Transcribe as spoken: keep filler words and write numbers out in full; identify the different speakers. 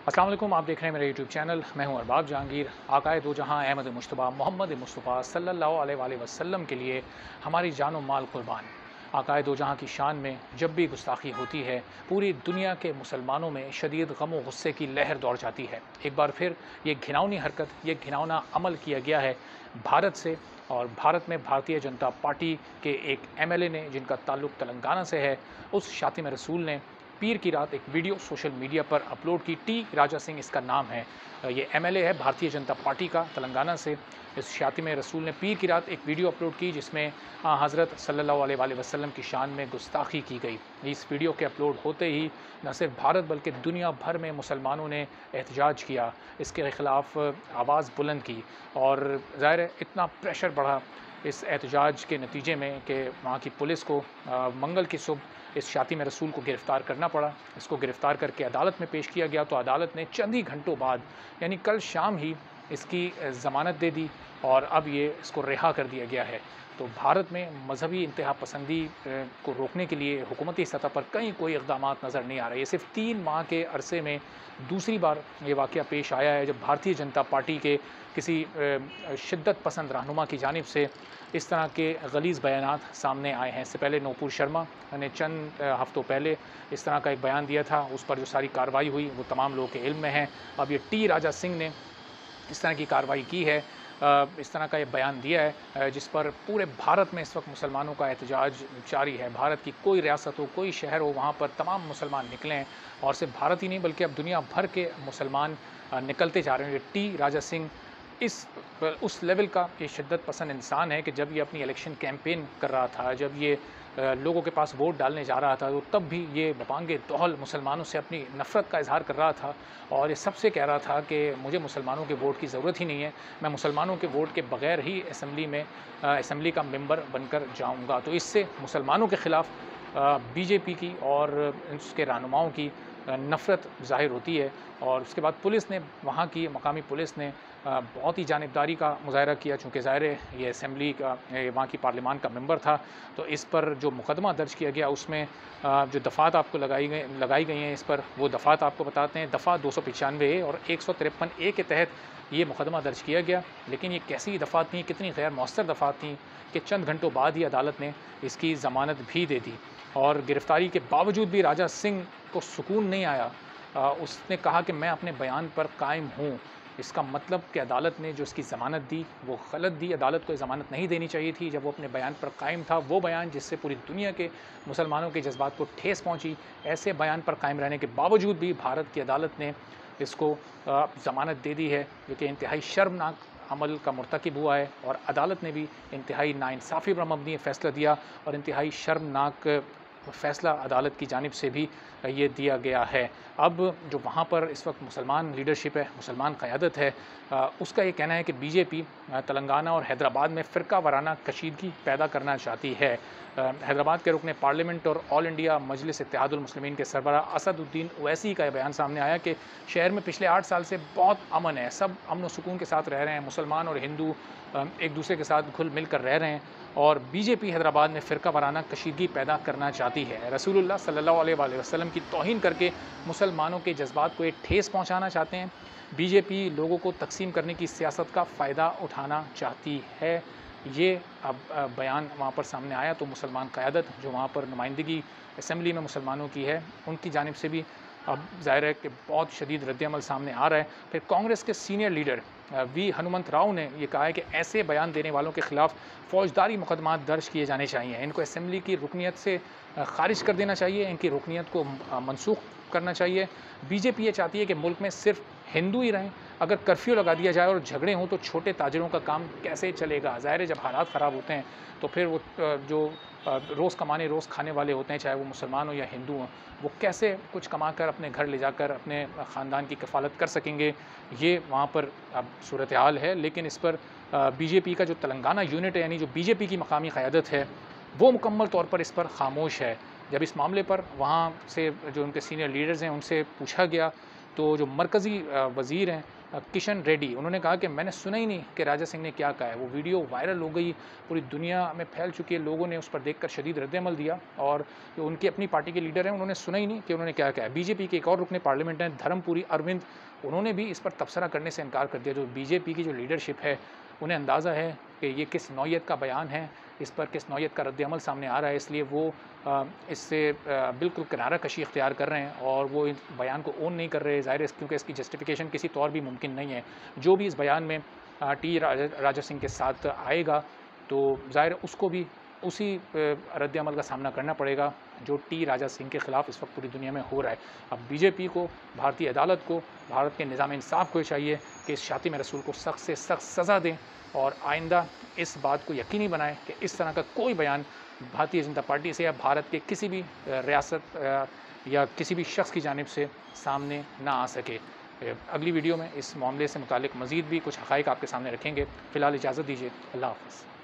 Speaker 1: अस्सलाम वालेकुम, आप देख रहे हैं मेरा यूट्यूब चैनल। मैं हूं अरबाब जहांगीर। आकाए दो जहां अहमद मुश्तबा मोहम्मद मुस्तफ़ा सल्लल्लाहु अलैहि वसल्लम के लिए हमारी जान व माल कुर्बान। आकाए दो जहां की शान में जब भी गुस्ताखी होती है, पूरी दुनिया के मुसलमानों में शदीद गम व गुस्से की लहर दौड़ जाती है। एक बार फिर ये घिनौनी हरकत, ये घिनौना अमल किया गया है भारत से, और भारत में भारतीय जनता पार्टी के एक एम एल ए ने, जिनका ताल्लुक़ तेलंगाना से है, उस शातिम रसूल ने पीर की रात एक वीडियो सोशल मीडिया पर अपलोड की। टी राजा सिंह इसका नाम है। ये एम एल ए है भारतीय जनता पार्टी का तेलंगाना से। इस शातिम रसूल ने पीर की रात एक वीडियो अपलोड की जिसमें हज़रत सल्लल्लाहु अलैहि वसल्लम की शान में गुस्ताखी की गई। इस वीडियो के अपलोड होते ही न सिर्फ भारत बल्कि दुनिया भर में मुसलमानों ने एहतजाज किया, इसके ख़िलाफ़ आवाज़ बुलंद की, और ज़ाहिर है इतना प्रेशर बढ़ा इस एहतजाज के नतीजे में कि वहाँ की पुलिस को आ, मंगल की सुबह इस शातिम रसूल को गिरफ़्तार करना पड़ा। इसको गिरफ़्तार करके अदालत में पेश किया गया तो अदालत ने चंद ही घंटों बाद, यानी कल शाम ही, इसकी ज़मानत दे दी और अब ये इसको रिहा कर दिया गया है। तो भारत में मजहबी इंतहा पसंदी को रोकने के लिए हुकूमती सतह पर कहीं कोई इक़दाम नज़र नहीं आ रहे। ये सिर्फ तीन माह के अरसे में दूसरी बार ये वाक़या पेश आया है जब भारतीय जनता पार्टी के किसी शिद्दत पसंद रहनुमा की जानिब से इस तरह के गलीज़ बयानात सामने आए हैं। इससे पहले नूपुर शर्मा ने चंद हफ़्तों पहले इस तरह का एक बयान दिया था, उस पर जो सारी कार्रवाई हुई वो तमाम लोगों के इल्म में है। अब ये टी राजा सिंह ने इस तरह की कार्रवाई की है, इस तरह का ये बयान दिया है जिस पर पूरे भारत में इस वक्त मुसलमानों का एहतजाज जारी है। भारत की कोई रियासत हो, कोई शहर हो, वहाँ पर तमाम मुसलमान निकले हैं, और सिर्फ भारत ही नहीं बल्कि अब दुनिया भर के मुसलमान निकलते जा रहे हैं। टी राजा सिंह इस उस लेवल का ये शिद्दत पसंद इंसान है कि जब ये अपनी इलेक्शन कैंपेन कर रहा था, जब ये लोगों के पास वोट डालने जा रहा था, तो तब भी ये बपांगे तौल मुसलमानों से अपनी नफ़रत का इजहार कर रहा था, और ये सबसे कह रहा था कि मुझे मुसलमानों के वोट की ज़रूरत ही नहीं है, मैं मुसलमानों के वोट के बग़ैर ही असम्बली में असम्बली का मेंबर बनकर जाऊंगा। तो इससे मुसलमानों के ख़िलाफ़ बीजेपी की और उसके रहनुमाओं की नफ़रत ज़ाहिर होती है। और उसके बाद पुलिस ने, वहाँ की मकामी पुलिस ने बहुत ही जानिबदारी का मुज़ाहरा किया, चूँकि ज़ाहिर है ये असम्बली का, वहाँ की पार्लियामान का मेंबर था, तो इस पर जो मुकदमा दर्ज किया गया उसमें जो दफ़ात आपको लगाई गई लगाई गई हैं, इस पर वो दफ़ात आपको बताते हैं। दफ़ा दो सौ पचानवे ए और एक सौ तिरपन ए के तहत ये मुकदमा दर्ज किया गया। लेकिन ये कैसी दफ़ात थी, कितनी गैर मौसर दफ़ात थी कि चंद घंटों बाद ही अदालत ने इसकी ज़मानत भी दे दी, और गिरफ़्तारी के बावजूद भी राजा सिंह को सुकून नहीं आया। आ, उसने कहा कि मैं अपने बयान पर कायम हूँ। इसका मतलब कि अदालत ने जो इसकी ज़मानत दी वो गलत दी। अदालत को ज़मानत नहीं देनी चाहिए थी जब वो अपने बयान पर कायम था, वो बयान जिससे पूरी दुनिया के मुसलमानों के जज्बात को ठेस पहुँची। ऐसे बयान पर कायम रहने के बावजूद भी भारत की अदालत ने इसको ज़मानत दे दी है, जो कि इंतहाई शर्मनाक अमल का मुर्तकिब हुआ है, और अदालत ने भी इंतहाई नाइंसाफ़ी पर मबनी फ़ैसला दिया, और इंतहाई शर्मनाक फ़ैसला अदालत की जानिब से भी ये दिया गया है। अब जो वहाँ पर इस वक्त मुसलमान लीडरशिप है, मुसलमान क़यादत है, उसका ये कहना है कि बीजेपी तेलंगाना और हैदराबाद में फ़िरका वाराना कशीदगी पैदा करना चाहती है। हैदराबाद के रुकने पार्लियामेंट और ऑल इंडिया मजलिस इत्तेहादुल मुस्लिमीन के सरबराह असदुद्दीन ओवैसी का बयान सामने आया कि शहर में पिछले आठ साल से बहुत अमन है, सब अमन व सुकून के साथ रह रहे हैं, मुसलमान और हिंदू एक दूसरे के साथ घुल मिल कर रह रहे हैं, और बीजेपी हैदराबाद में फ़िरका वाराना कशीदगी पैदा करना चाहती है। रसूलुल्लाह सल्लल्लाहु अलैहि वसल्लम की तौहीन करके मुसलमानों के जज्बात को एक ठेस पहुँचाना चाहते हैं। बीजेपी लोगों को तकसीम करने की सियासत का फ़ायदा उठाना चाहती है। ये अब बयान वहाँ पर सामने आया तो मुसलमान क़यादत जो वहाँ पर नुमाइंदगी असम्बली में मुसलमानों की है, उनकी जानिब से भी अब ज़ाहिर है कि बहुत शदीद रद्द-ए-अमल सामने आ रहा है। फिर कांग्रेस के senior leader V Hanumantha Rao ने ये कहा है कि ऐसे बयान देने वालों के ख़िलाफ़ फ़ौजदारी मुकदमा दर्ज किए जाने चाहिए, इनको असम्बली की रुकनीत से ख़ारिज कर देना चाहिए, इनकी रुकनीत को मनसूख करना चाहिए। बीजेपी ये चाहती है कि मुल्क में सिर्फ हिंदू ही रहें। अगर कर्फ्यू लगा दिया जाए और झगड़े हों तो छोटे ताजिरों का काम कैसे चलेगा? ज़ाहिर है जब हालात ख़राब होते हैं तो फिर वो जो रोज़ कमाने रोज़ खाने वाले होते हैं, चाहे वो मुसलमान हो या हिंदू हों, वो कैसे कुछ कमा कर अपने घर ले जाकर अपने ख़ानदान की कफ़ालत कर सकेंगे? ये वहाँ पर अब सूरत हाल है। लेकिन इस पर बीजेपी का जो तेलंगाना यूनिट है, यानी जो बीजेपी की मकामी क़यादत है, वो मुकम्मल तौर पर इस पर ख़ामोश है। जब इस मामले पर वहाँ से जो उनके सीनियर लीडर्स हैं उनसे पूछा गया तो जो मरकज़ी वज़ीर हैं किशन रेड्डी, उन्होंने कहा कि मैंने सुना ही नहीं कि राजा सिंह ने क्या कहा है। वो वीडियो वायरल हो गई, पूरी दुनिया में फैल चुकी है, लोगों ने उस पर देखकर शदीद रद्द-ए-अमल दिया और जो उनकी अपनी पार्टी के लीडर हैं उन्होंने सुना ही नहीं कि उन्होंने क्या कहा है। बीजेपी के एक और रुकने पार्लियामेंट हैं धर्मपुरी अरविंद, उन्होंने भी इस पर तबसरा करने से इनकार कर दिया। जो बीजेपी की जो लीडरशिप है उन्हें अंदाज़ा है कि ये किस नौइयत का बयान है, इस पर किस नौइयत का रद्द-ए-अमल सामने आ रहा है, इसलिए वो इससे बिल्कुल किनारा कशी इख्तियार कर रहे हैं और वो इस बयान को ओन नहीं कर रहे। ज़ाहिर है क्योंकि इसकी जस्टिफिकेशन किसी तौर भी मुमकिन नहीं है। जो भी इस बयान में टी राजा राजा सिंह के साथ आएगा तो ज़ाहिर है उसको भी उसी रद्द-ए-अमल का सामना करना पड़ेगा जो टी राजा सिंह के ख़िलाफ़ इस वक्त पूरी दुनिया में हो रहा है। अब बीजेपी को, भारतीय अदालत को, भारत के निज़ाम इंसाफ़ को चाहिए कि इस शातिम रसूल को सख्त से सख्त सज़ा दें और आइंदा इस बात को यकीनी बनाएं कि इस तरह का कोई बयान भारतीय जनता पार्टी से या भारत के किसी भी रियासत या किसी भी शख्स की जानिब से सामने ना आ सके। अगली वीडियो में इस मामले से मुतालिक मज़ीद भी कुछ हक़ाइक़ आपके सामने रखेंगे। फ़िलहाल इजाज़त दीजिए। अल्लाह हाफ़िज़।